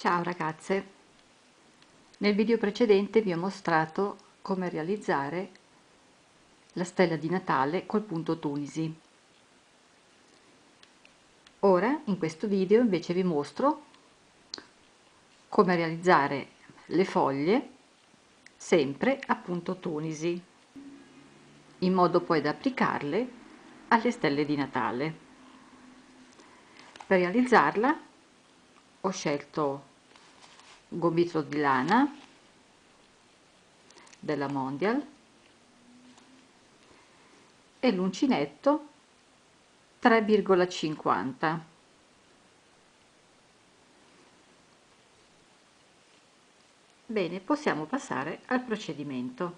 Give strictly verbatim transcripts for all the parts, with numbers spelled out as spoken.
Ciao ragazze, nel video precedente vi ho mostrato come realizzare la stella di Natale col punto Tunisi. Ora in questo video invece vi mostro come realizzare le foglie sempre a punto Tunisi, in modo poi da applicarle alle stelle di Natale. Per realizzarla ho scelto gomitolo di lana della Mondial e l'uncinetto tre virgola cinquanta. Bene, possiamo passare al procedimento.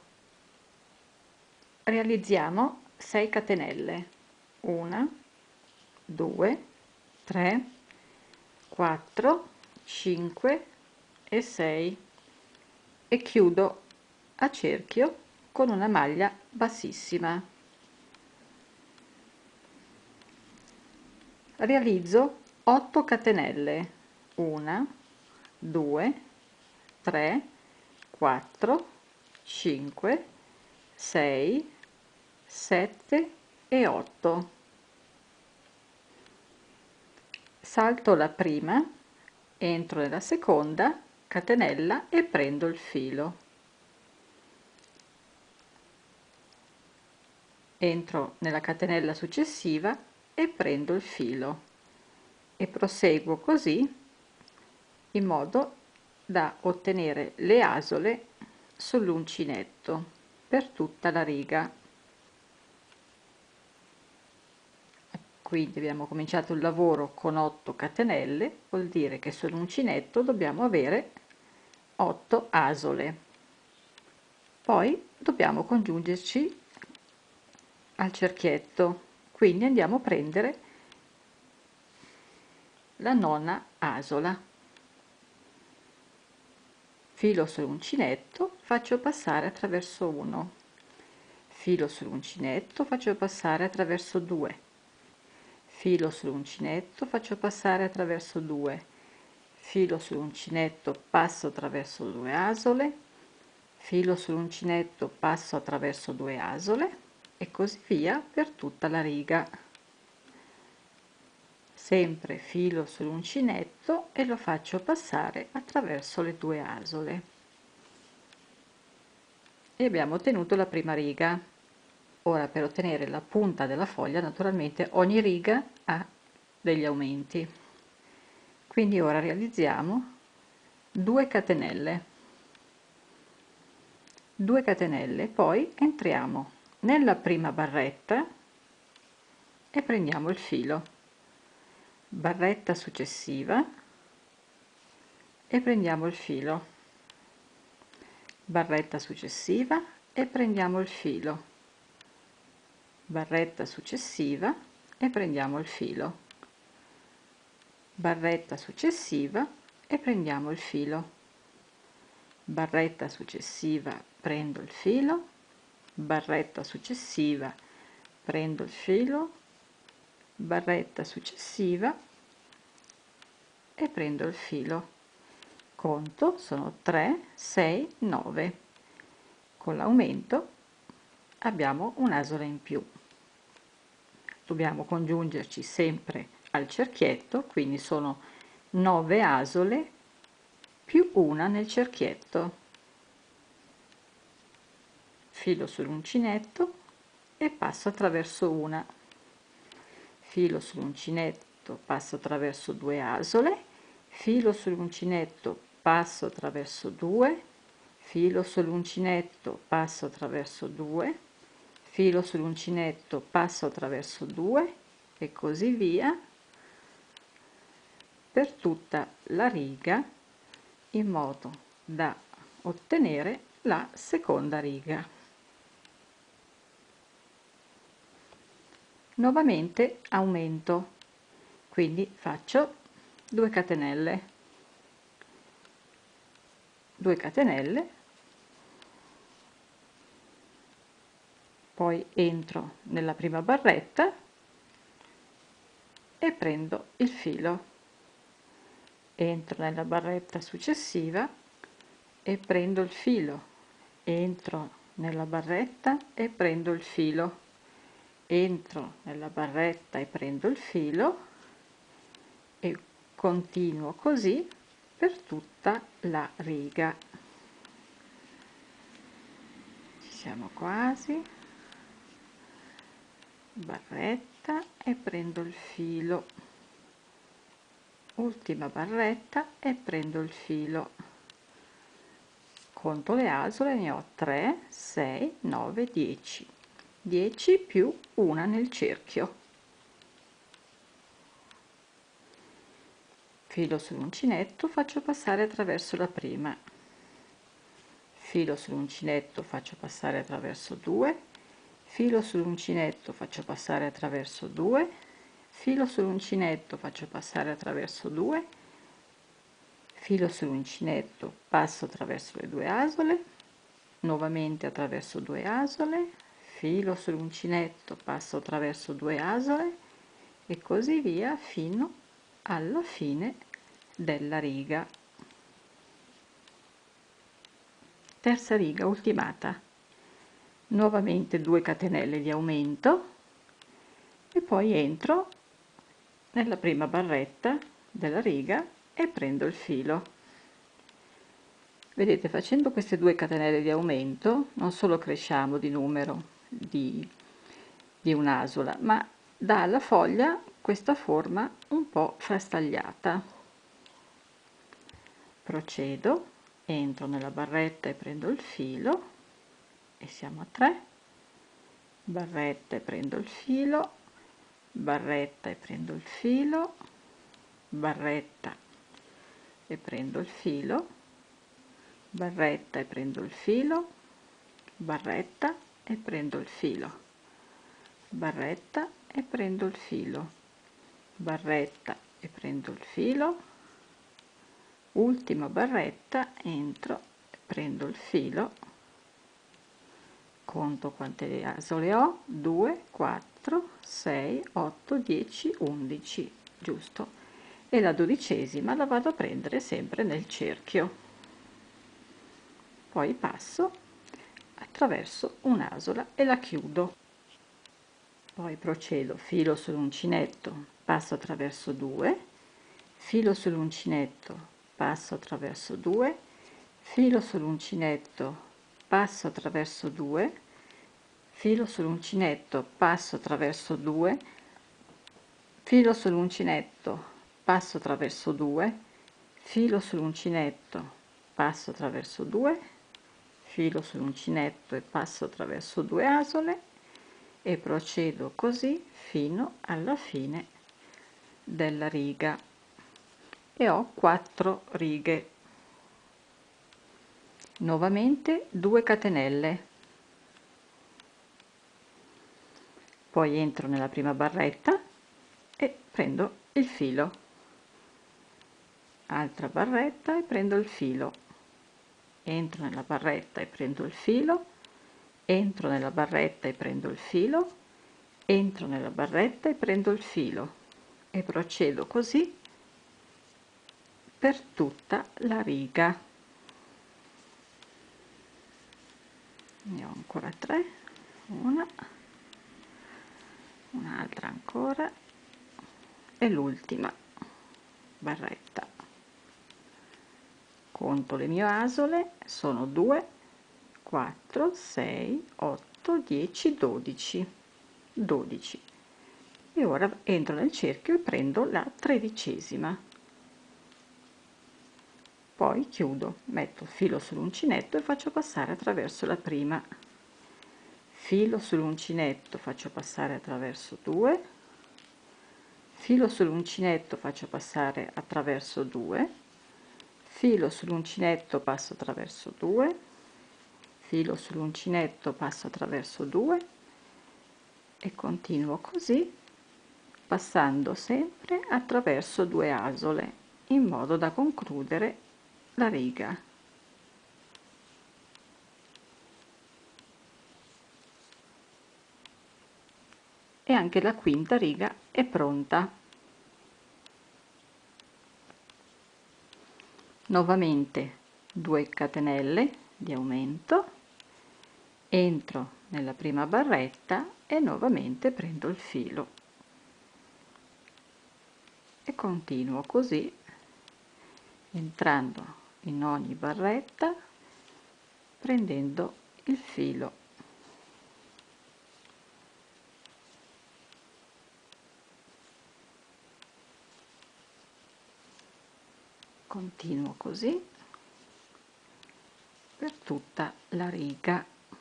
Realizziamo sei catenelle: uno, due, tre, quattro, cinque e sei e chiudo a cerchio con una maglia bassissima. Realizzo otto catenelle: uno, due, tre, quattro, cinque, sei, sette e otto. Salto la prima, entro nella seconda catenella e prendo il filo. Entro nella catenella successiva e prendo il filo e proseguo così in modo da ottenere le asole sull'uncinetto per tutta la riga. Quindi abbiamo cominciato il lavoro con otto catenelle, vuol dire che sull'uncinetto dobbiamo avere otto asole. Poi dobbiamo congiungerci al cerchietto, quindi andiamo a prendere la nona asola, filo sull'uncinetto, faccio passare attraverso uno, filo sull'uncinetto, faccio passare attraverso due, filo sull'uncinetto, faccio passare attraverso due, filo sull'uncinetto, passo attraverso due asole, filo sull'uncinetto, passo attraverso due asole e così via per tutta la riga. Sempre filo sull'uncinetto e lo faccio passare attraverso le due asole e abbiamo ottenuto la prima riga. Ora, per ottenere la punta della foglia, naturalmente ogni riga ha degli aumenti, quindi ora realizziamo due catenelle, due catenelle, poi entriamo nella prima barretta e prendiamo il filo, barretta successiva e prendiamo il filo, barretta successiva e prendiamo il filo, barretta successiva e prendiamo il filo, barretta successiva e prendiamo il filo, barretta successiva, prendo il filo, barretta successiva, prendo il filo, barretta successiva e prendo il filo. Conto, sono tre, sei, nove. Con l'aumento abbiamo un'asola in più. Dobbiamo congiungerci sempre al cerchietto, quindi sono nove asole più una nel cerchietto. Filo sull'uncinetto e passo attraverso una, filo sull'uncinetto, passo attraverso due asole, filo sull'uncinetto, passo attraverso due, filo sull'uncinetto, passo attraverso due, filo sull'uncinetto, passo attraverso due e così via per tutta la riga, in modo da ottenere la seconda riga. Nuovamente aumento, quindi faccio due catenelle, due catenelle, poi entro nella prima barretta e prendo il filo, entro nella barretta successiva e prendo il filo, entro nella barretta e prendo il filo, entro nella barretta e prendo il filo e continuo così per tutta la riga. Ci siamo quasi. Barretta e prendo il filo, ultima barretta e prendo il filo, conto le asole, ne ho tre, sei, nove, dieci, dieci più una nel cerchio, filo sull'uncinetto, faccio passare attraverso la prima, filo sull'uncinetto, faccio passare attraverso due, filo sull'uncinetto, faccio passare attraverso due, filo sull'uncinetto, faccio passare attraverso due, filo sull'uncinetto, passo attraverso le due asole, nuovamente attraverso due asole, filo sull'uncinetto, passo attraverso due asole e così via fino alla fine della riga. Terza riga ultimata, nuovamente due catenelle di aumento e poi entro nella prima barretta della riga e prendo il filo. Vedete, facendo queste due catenelle di aumento non solo cresciamo di numero di, di un'asola, ma dà alla foglia questa forma un po' frastagliata. Procedo, entro nella barretta e prendo il filo e siamo a tre, barretta e prendo il filo, barretta e prendo il filo, barretta e prendo il filo, barretta e prendo il filo, barretta e prendo il filo, barretta e prendo il filo, barretta e prendo il filo, ultima barretta, entro, prendo il filo, conto quante asole ho, due, quattro, sei, otto, dieci, undici, giusto, e la dodicesima la vado a prendere sempre nel cerchio, poi passo attraverso un'asola e la chiudo, poi procedo, filo sull'uncinetto, passo attraverso due, filo sull'uncinetto, passo attraverso due, filo sull'uncinetto, passo attraverso due, filo sull'uncinetto, passo attraverso due, filo sull'uncinetto, passo attraverso due, filo sull'uncinetto, passo attraverso due, filo sull'uncinetto e passo attraverso due asole e procedo così fino alla fine della riga e ho quattro righe. Nuovamente due catenelle, poi entro nella prima barretta e prendo il filo, altra barretta e prendo il filo, entro nella barretta e prendo il filo, entro nella barretta e prendo il filo, entro nella barretta e prendo il filo e procedo così per tutta la riga. Ne ho ancora tre, una, un'altra ancora e l'ultima barretta. Conto le mie asole, sono due, quattro, sei, otto, dieci, dodici, dodici e ora entro nel cerchio e prendo la tredicesima, poi chiudo, metto il filo sull'uncinetto e faccio passare attraverso la prima, filo sull'uncinetto, faccio passare attraverso due, filo sull'uncinetto, faccio passare attraverso due, filo sull'uncinetto, passo attraverso due, filo sull'uncinetto, passo attraverso due e continuo così, passando sempre attraverso due asole in modo da concludere la riga. E anche la quinta riga è pronta. nuovamente due catenelle di aumento, entro nella prima barretta e nuovamente prendo il filo e continuo così, entrando in ogni barretta, prendendo il filo. Continuo così per tutta la riga.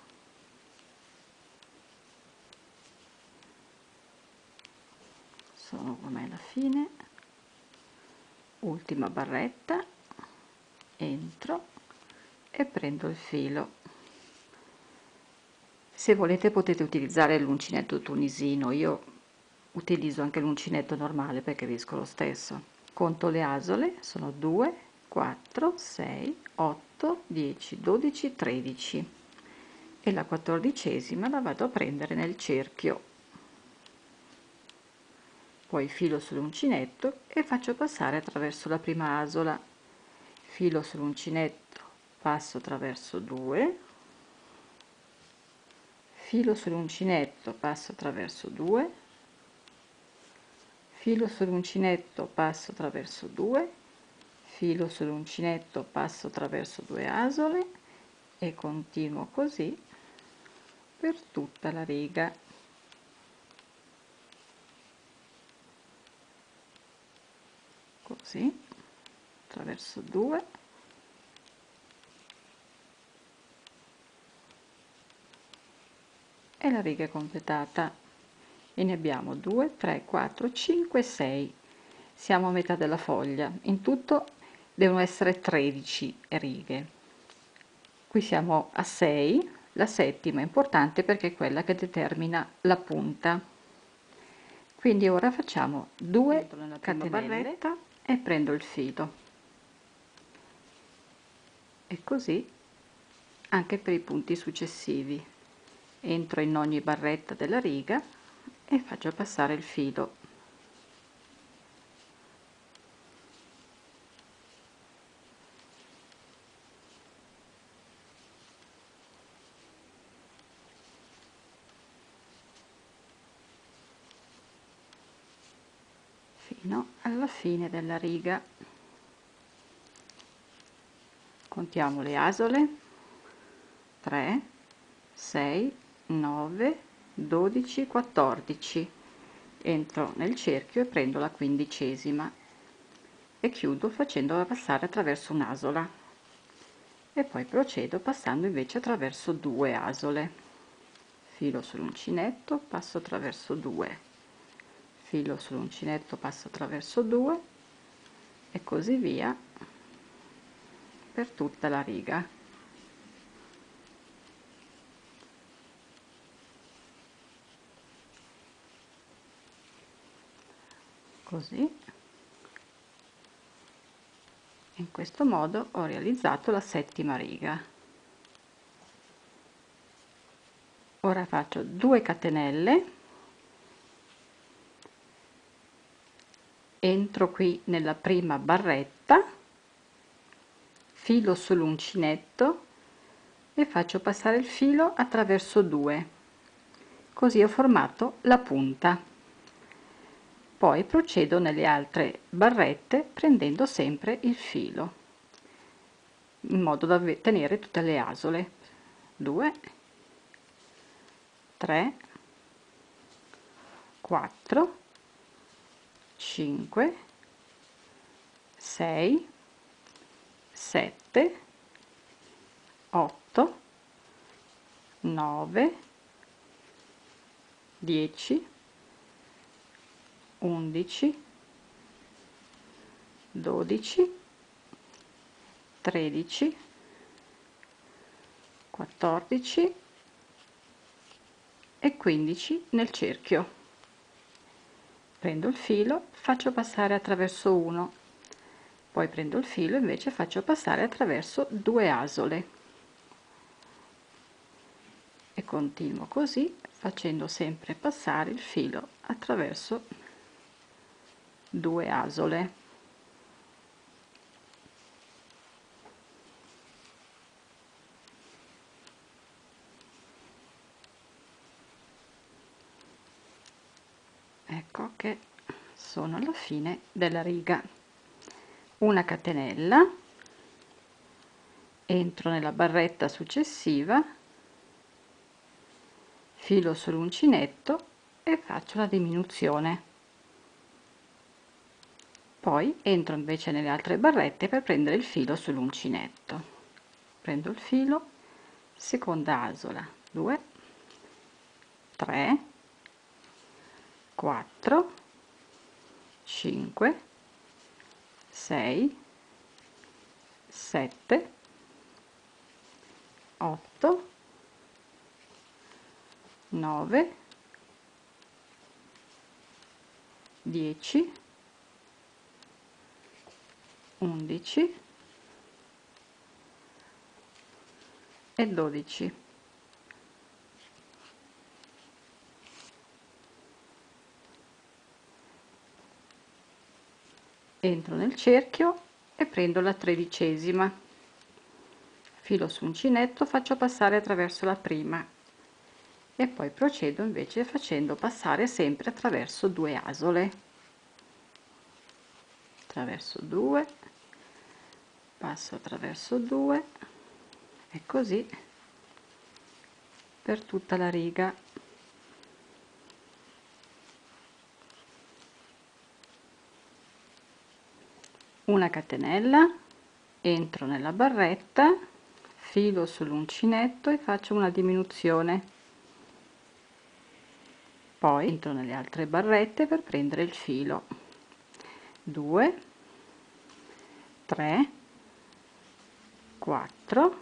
Sono ormai alla fine, ultima barretta, entro e prendo il filo. Se volete potete utilizzare l'uncinetto tunisino, io utilizzo anche l'uncinetto normale perché riesco lo stesso. Conto le asole, sono due, quattro, sei, otto, dieci, dodici, tredici e la quattordicesima la vado a prendere nel cerchio. Poi filo sull'uncinetto e faccio passare attraverso la prima asola. Filo sull'uncinetto, passo attraverso due, filo sull'uncinetto, passo attraverso due, filo sull'uncinetto, passo attraverso due, filo sull'uncinetto, passo attraverso due asole e continuo così per tutta la riga. Così, attraverso due e la riga è completata e ne abbiamo due, tre, quattro, cinque, sei. Siamo a metà della foglia. In tutto devono essere tredici righe. Qui siamo a sei, la settima è importante perché è quella che determina la punta. Quindi ora facciamo due catenelle e prendo il filo. E così anche per i punti successivi. Entro in ogni barretta della riga e faccio passare il filo. Fino alla fine della riga. Contiamo le asole: tre, sei, nove, dodici, quattordici. Entro nel cerchio e prendo la quindicesima e chiudo facendola passare attraverso un'asola e poi procedo passando invece attraverso due asole. Filo sull'uncinetto, passo attraverso due, filo sull'uncinetto, passo attraverso due e così via per tutta la riga. Così, in questo modo ho realizzato la settima riga. Ora faccio due catenelle, entro qui nella prima barretta, filo sull'uncinetto e faccio passare il filo attraverso due, così ho formato la punta. Poi procedo nelle altre barrette prendendo sempre il filo in modo da tenere tutte le asole. due, tre, quattro, cinque, sei, sette, otto, nove, dieci, undici, dodici, tredici, quattordici e quindici nel cerchio. Prendo il filo, faccio passare attraverso uno, poi prendo il filo invece faccio passare attraverso due asole e continuo così facendo sempre passare il filo attraverso due asole. ecco che sono alla fine della riga. Una catenella, entro nella barretta successiva, filo sull'uncinetto e faccio la diminuzione. Poi entro invece nelle altre barrette per prendere il filo sull'uncinetto. Prendo il filo, seconda asola, due, tre, quattro, cinque, sei, sette, otto, nove, dieci, undici e dodici. Entro nel cerchio e prendo la tredicesima, filo su uncinetto, faccio passare attraverso la prima e poi procedo invece facendo passare sempre attraverso due asole, attraverso due, passo attraverso due e così per tutta la riga. Una catenella, entro nella barretta, filo sull'uncinetto e faccio una diminuzione, poi entro nelle altre barrette per prendere il filo, due, tre, quattro,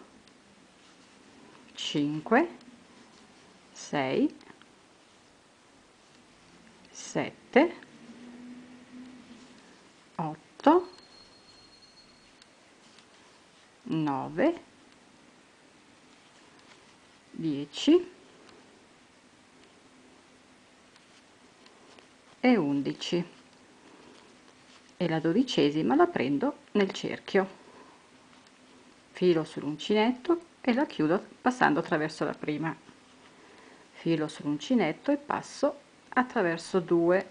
cinque, sei, sette, otto, nove, dieci e undici e la dodicesima la prendo nel cerchio, filo sull'uncinetto e la chiudo passando attraverso la prima, filo sull'uncinetto e passo attraverso due,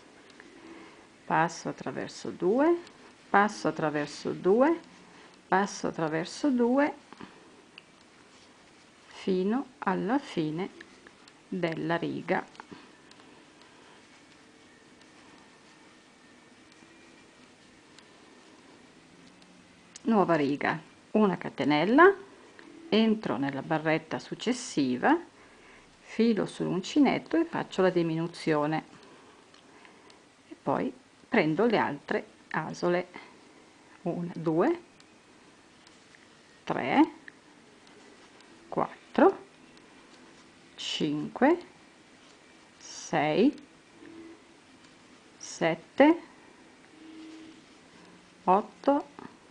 passo attraverso due, passo attraverso due, passo attraverso due fino alla fine della riga. Nuova riga, una catenella, entro nella barretta successiva, filo sull'uncinetto e faccio la diminuzione e poi prendo le altre asole, una, due, tre, quattro, cinque, sei, sette, otto,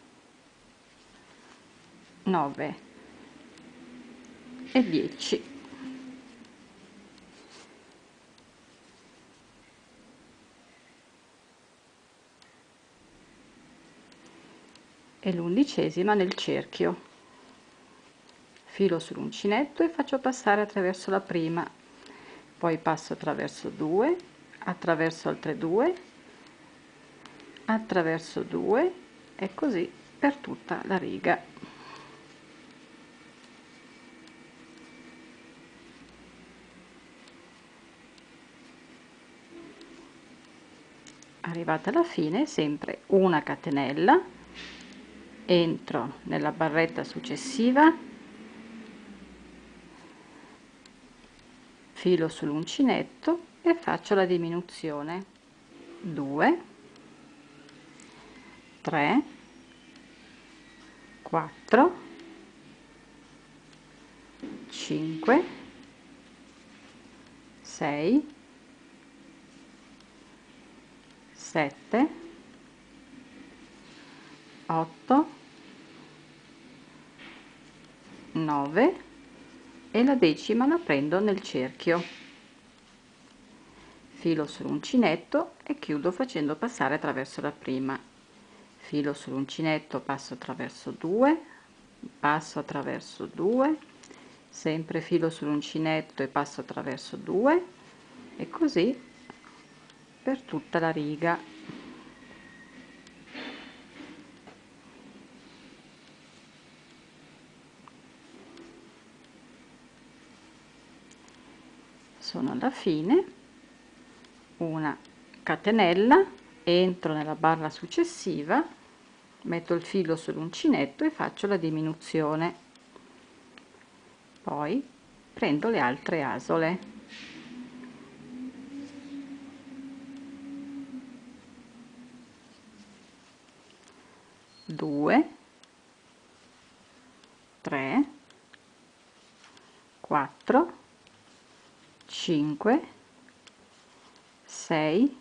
nove e dieci. E l'undicesima nel cerchio, filo sull'uncinetto e faccio passare attraverso la prima, poi passo attraverso due, attraverso altre due, attraverso due e così per tutta la riga. Arrivata alla fine, sempre una catenella, entro nella barretta successiva, filo sull'uncinetto e faccio la diminuzione, due, tre, quattro, cinque, sei, sette, otto, nove e la decima la prendo nel cerchio, filo sull'uncinetto e chiudo facendo passare attraverso la prima, filo sull'uncinetto, passo attraverso due, passo attraverso due, sempre filo sull'uncinetto e passo attraverso due e così per tutta la riga. Sono alla fine, una catenella, entro nella barra successiva, metto il filo sull'uncinetto e faccio la diminuzione, poi prendo le altre asole, due, tre, quattro, cinque, sei,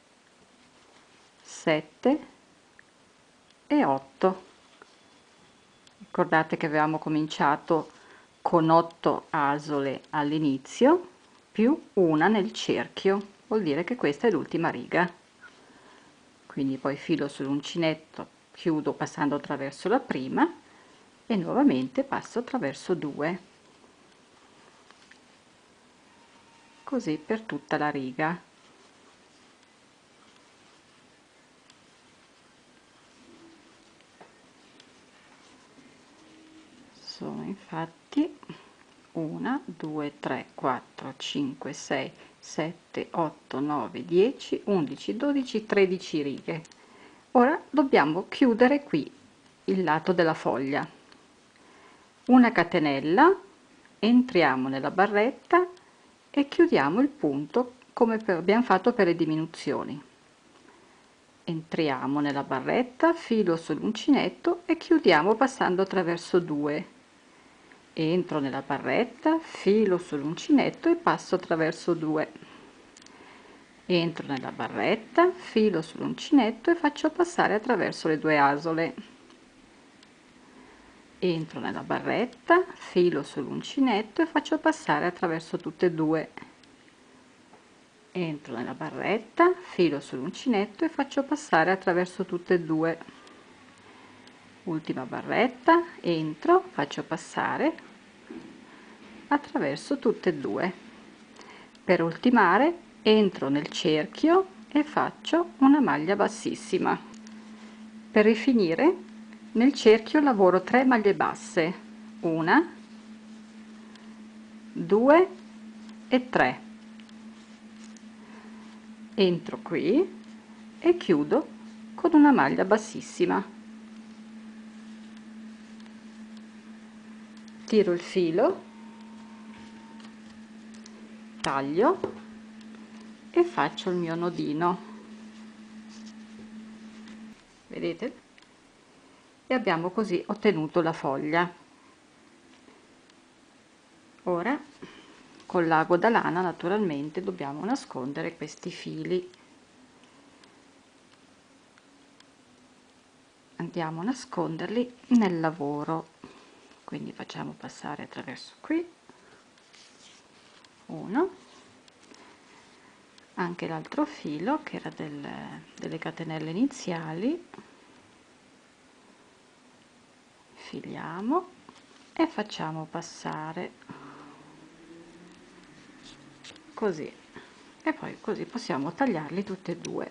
sette e otto. Ricordate che avevamo cominciato con otto asole all'inizio più una nel cerchio, vuol dire che questa è l'ultima riga. Quindi poi filo sull'uncinetto, chiudo passando attraverso la prima e nuovamente passo attraverso due, così per tutta la riga. Sono infatti uno, due, tre, quattro, cinque, sei, sette, otto, nove, dieci, undici, dodici, tredici righe. Ora dobbiamo chiudere qui il lato della foglia. Una catenella, entriamo nella barretta e chiudiamo il punto come per, abbiamo fatto per le diminuzioni. Entriamo nella barretta, filo sull'uncinetto e chiudiamo passando attraverso due. Entro nella barretta, filo sull'uncinetto e passo attraverso due. Entro nella barretta, filo sull'uncinetto e faccio passare attraverso le due asole. Entro nella barretta, filo sull'uncinetto e faccio passare attraverso tutte e due. Entro nella barretta, filo sull'uncinetto e faccio passare attraverso tutte e due. Ultima barretta, entro, faccio passare attraverso tutte e due. Per ultimare entro nel cerchio e faccio una maglia bassissima. Per rifinire nel cerchio lavoro tre maglie basse, una, due e tre. Entro qui e chiudo con una maglia bassissima. Tiro il filo, taglio e faccio il mio nodino, vedete? E abbiamo così ottenuto la foglia. Ora col l'ago da lana naturalmente dobbiamo nascondere questi fili. Andiamo a nasconderli nel lavoro, quindi facciamo passare attraverso qui uno, anche l'altro filo che era del, delle catenelle iniziali, filiamo e facciamo passare così, e poi così possiamo tagliarli tutti e due.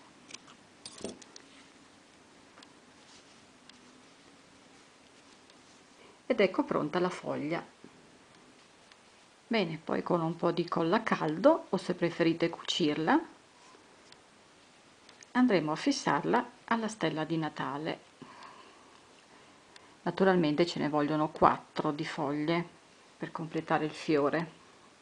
Ed ecco pronta la foglia. Bene, poi con un po' di colla a caldo, o se preferite cucirla, andremo a fissarla alla stella di Natale. Naturalmente ce ne vogliono quattro di foglie per completare il fiore.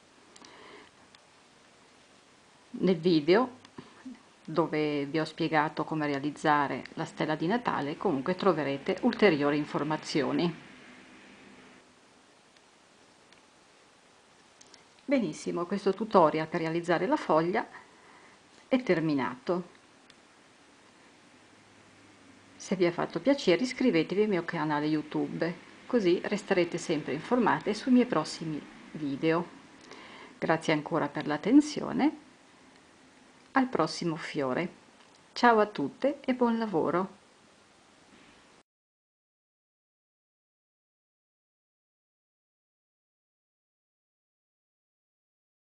Nel video dove vi ho spiegato come realizzare la stella di Natale comunque troverete ulteriori informazioni. Benissimo, questo tutorial per realizzare la foglia è terminato. Se vi è fatto piacere iscrivetevi al mio canale YouTube, così resterete sempre informate sui miei prossimi video. Grazie ancora per l'attenzione, al prossimo fiore. Ciao a tutte e buon lavoro!